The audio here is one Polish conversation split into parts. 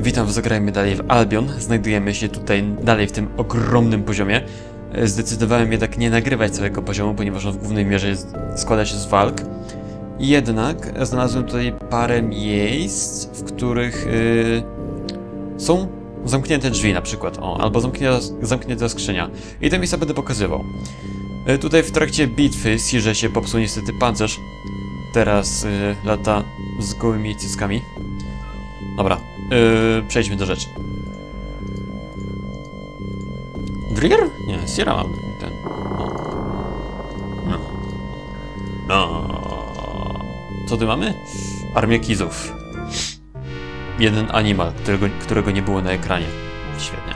Witam, zagrajmy dalej w Albion. Znajdujemy się tutaj dalej w tym ogromnym poziomie. Zdecydowałem jednak nie nagrywać całego poziomu, ponieważ on w głównej mierze składa się z walk. Jednak znalazłem tutaj parę miejsc, w których są zamknięte drzwi na przykład, albo zamknięta skrzynia. I te miejsca będę pokazywał. Tutaj w trakcie bitwy Sirze się popsuł niestety pancerz. Teraz lata z gołymi cyckami. Dobra, przejdźmy do rzeczy. Drier? Nie, Sierra mam ten. No. Co tu mamy? Armię Kizów. Jeden animal, którego nie było na ekranie. Świetnie.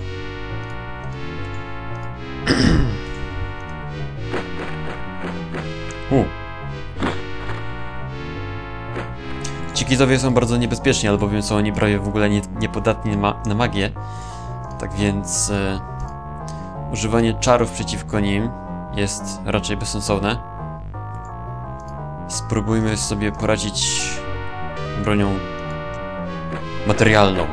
Ci Kizowie są bardzo niebezpieczni, albowiem są oni prawie w ogóle niepodatni na magię. Tak więc używanie czarów przeciwko nim jest raczej bezsensowne. Spróbujmy sobie poradzić bronią materialną.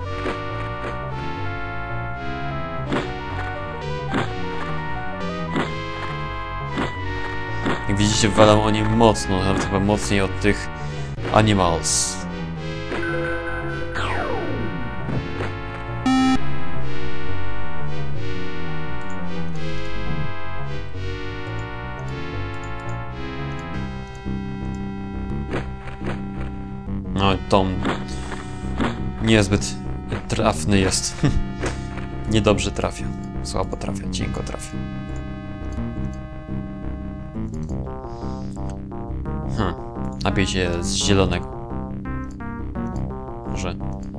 Jak widzicie, walą oni mocno, nawet chyba mocniej od tych animals. No, Tom niezbyt trafny jest. Niedobrze trafia. Słabo trafia, cienko trafia. Napiję się z zielonego. Może.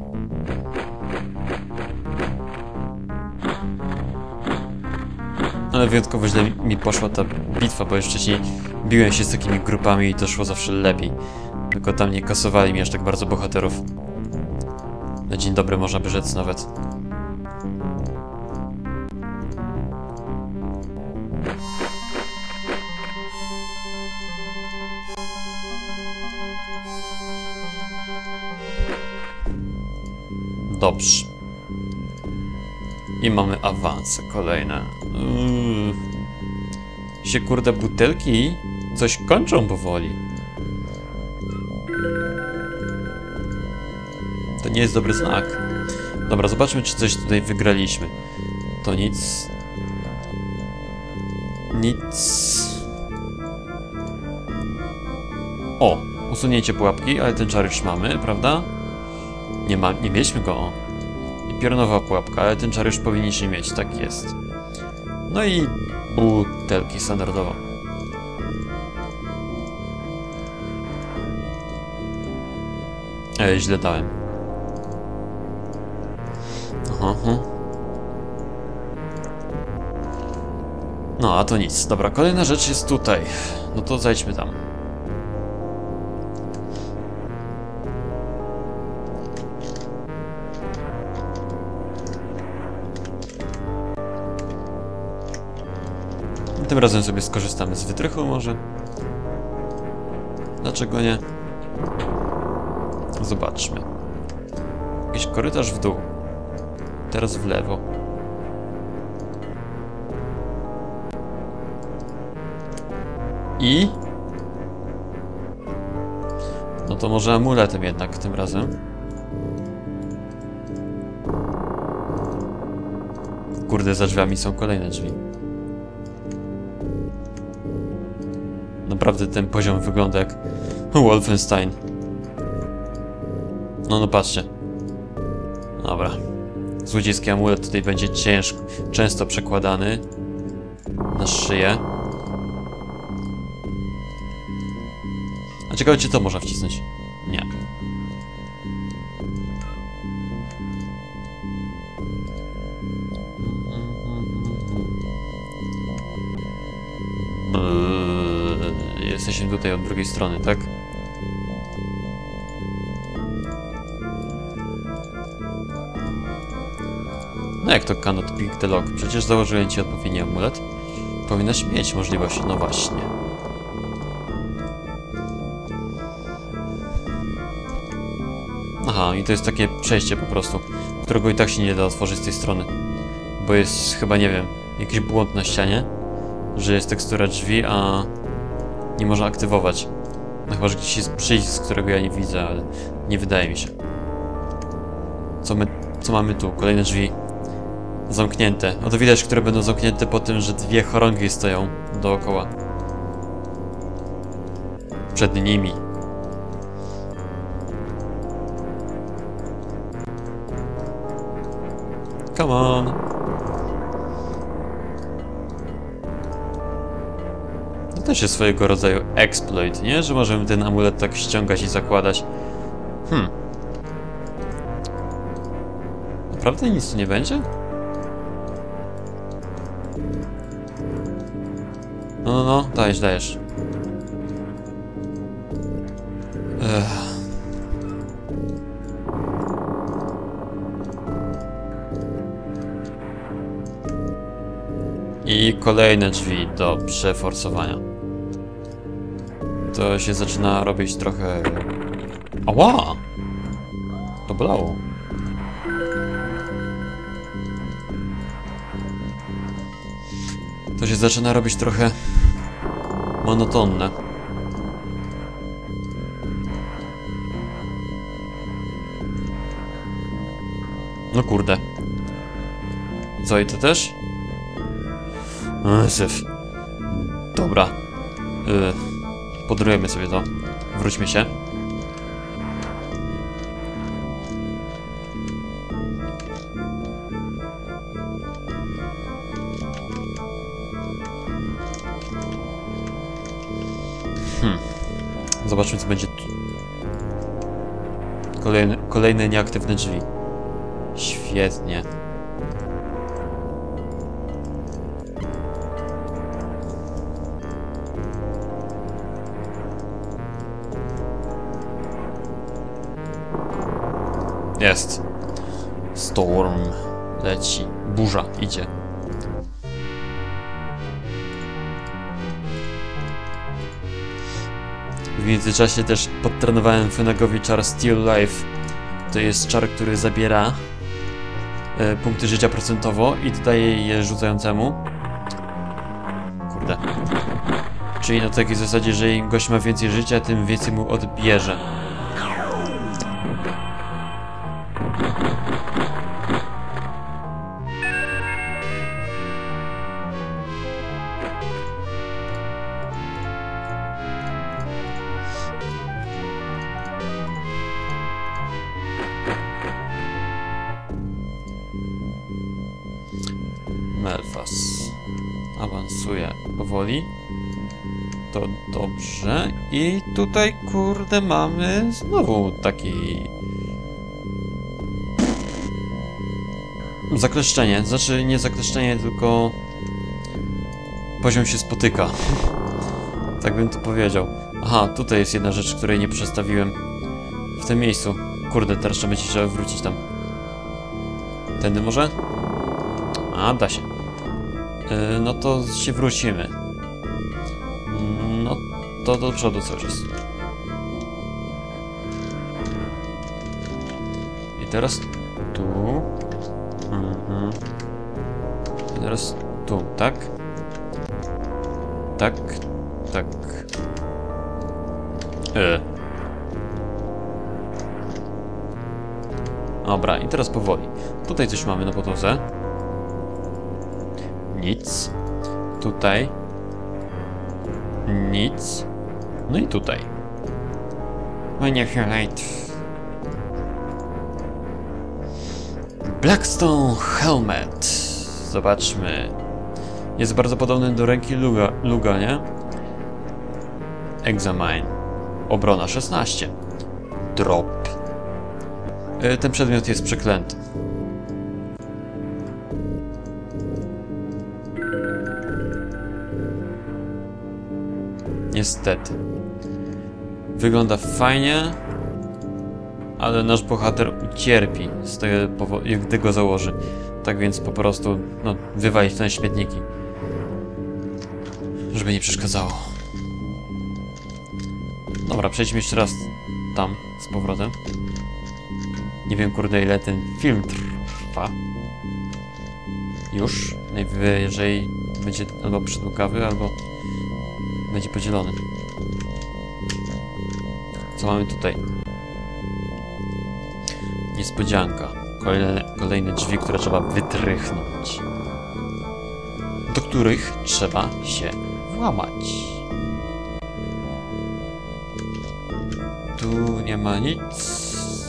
Ale wyjątkowo źle mi poszła ta bitwa, bo już wcześniej biłem się z takimi grupami i to szło zawsze lepiej. Tylko tam nie kasowali mi aż tak bardzo bohaterów. Na dzień dobry można by rzec nawet. Dobrze. I mamy awanse kolejne. Się kurde butelki coś kończą powoli. To nie jest dobry znak. Dobra, zobaczmy, czy coś tutaj wygraliśmy. To nic. Nic. O! Usunięcie pułapki, ale ten czar już mamy, prawda? Nie mieliśmy go. I piorunowa pułapka, ale ten czar już powinniśmy mieć, tak jest. No i butelki standardowo. Źle dałem. Aha. No, a to nic. Dobra, kolejna rzecz jest tutaj. No to zejdźmy tam. Tym razem sobie skorzystamy z wytrychu może. Dlaczego nie? Zobaczmy. Jakiś korytarz w dół. Teraz w lewo. I? No to może amuletem jednak tym razem. Kurde, za drzwiami są kolejne drzwi. Naprawdę ten poziom wygląda jak Wolfenstein. No patrzcie. Dobra. Złodziejski amulet tutaj będzie często przekładany na szyję. A ciekawe, czy to można wcisnąć? Nie. Jesteśmy tutaj od drugiej strony, tak? No jak to cannot pick the lock? Przecież założyłem ci odpowiedni amulet. Powinnaś mieć możliwość, no właśnie. Aha, A, i to jest takie przejście po prostu, którego i tak się nie da otworzyć z tej strony. Bo jest chyba, nie wiem, jakiś błąd na ścianie, że jest tekstura drzwi, a nie można aktywować. No chyba, że gdzieś jest przycisk, którego ja nie widzę, ale nie wydaje mi się. Co mamy tu? Kolejne drzwi. Zamknięte. No to widać, które będą zamknięte po tym, że dwie chorągi stoją dookoła. Przed nimi. Come on. To też jest swojego rodzaju exploit, nie? Że możemy ten amulet tak ściągać i zakładać. Naprawdę nic tu nie będzie? No, dajesz. I kolejne drzwi do przeforsowania. To się zaczyna robić trochę... Ała! To bolało. To się zaczyna robić trochę monotonne. No kurde. Co, i to też? Syf. Dobra. Podrujemy sobie to. Wróćmy się. Zobaczmy, co będzie tu. Kolejne nieaktywne drzwi. Świetnie. Jest. Storm leci. Burza idzie. W międzyczasie też podtrenowałem Fenagowi czar Still Life. To jest czar, który zabiera punkty życia procentowo i dodaje je rzucającemu. Kurde. Czyli na takiej zasadzie, że im gość ma więcej życia, tym więcej mu odbierze. Melfas awansuje powoli. To dobrze. I tutaj, kurde, mamy znowu taki... zakleszczenie. Znaczy nie zakleszczenie, tylko... poziom się spotyka. Tak bym to powiedział. Aha, tutaj jest jedna rzecz, której nie przestawiłem w tym miejscu. Kurde, teraz trzeba wrócić tam. Tędy może? A, da się. No to się wrócimy. No to do przodu cały czas. I teraz tu. I teraz tu, tak? Tak. Dobra, i teraz powoli. Tutaj coś mamy na podłodze. Nic. Tutaj. Nic. No i tutaj. Panie Highlight. Blackstone Helmet. Zobaczmy. Jest bardzo podobny do ręki Luga, nie? Examine. Obrona 16. Drop. Ten przedmiot jest przeklęty. Niestety. Wygląda fajnie, ale nasz bohater ucierpi z tego powodu, gdy go założy. Tak więc po prostu, no, wywalić te śmietniki. Żeby nie przeszkadzało. Dobra, przejdźmy jeszcze raz tam, z powrotem. Nie wiem, kurde, ile ten film trwa. Już. Najwyżej będzie albo przydługawy, albo będzie podzielony. Co mamy tutaj? Niespodzianka. Kolejne drzwi, które trzeba wytrychnąć. Do których trzeba się włamać. Tu nie ma nic.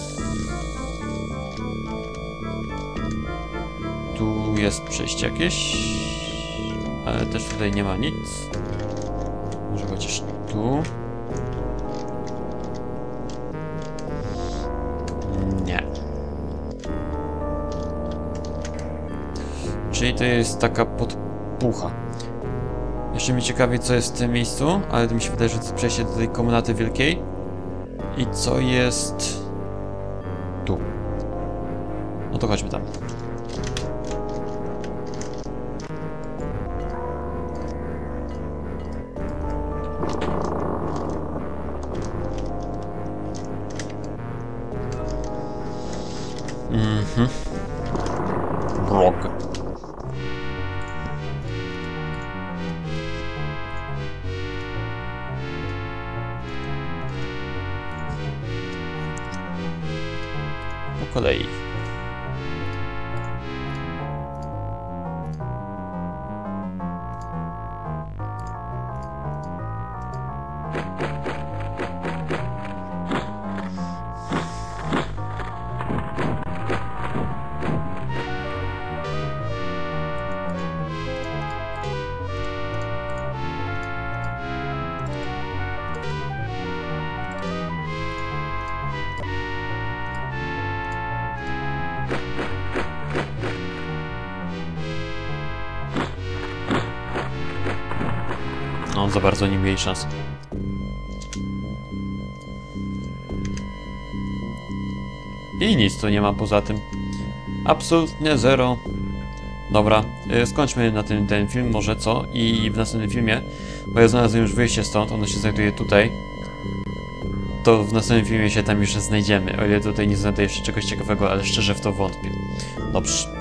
Tu jest przejście jakieś. Ale też tutaj nie ma nic. Może chociaż tu. Nie. Czyli to jest taka podpucha. Jeszcze mnie ciekawi, co jest w tym miejscu, ale to mi się wydaje, że to jest przejście do tej komnaty wielkiej. I co jest tu? No to chodźmy tam. Rog. Po kolei. No, za bardzo nie mieli szans. I nic tu nie ma poza tym. Absolutnie zero. Dobra, skończmy na tym ten film, może co? I w następnym filmie, bo ja znalazłem już wyjście stąd, ono się znajduje tutaj. To w następnym filmie się tam już znajdziemy, o ile tutaj nie znajdę jeszcze czegoś ciekawego, ale szczerze w to wątpię. Dobrze.